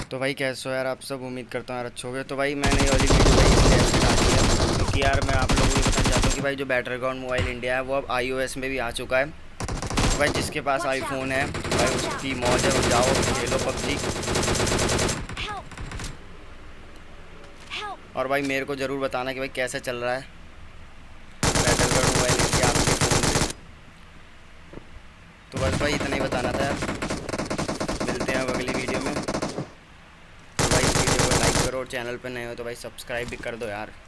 तो भाई कैसे हो यार आप सब, उम्मीद करता हूँ यार अच्छे होगे। तो भाई मैंने ये वाली वीडियो भाई इसलिए स्टार्ट किया क्योंकि यार मैं आप लोगों को बताना चाहता हूँ कि भाई जो बैटलग्राउंड मोबाइल इंडिया है वो अब iOS में भी आ चुका है। तो भाई जिसके पास आईफोन है भाई उसकी मौज है, वो जाओ खेलो पबजी। और भाई मेरे को ज़रूर बताना कि भाई कैसे चल रहा है बैटलग्राउंड मोबाइल इंडिया आपके फ़ोन पे। तो बस भाई इतना ही बताना था यार। मिलते हैं अब अगली वीडियो में। तो भाई इस वीडियो को लाइक करो और चैनल पे नए हो तो भाई सब्सक्राइब भी कर दो यार।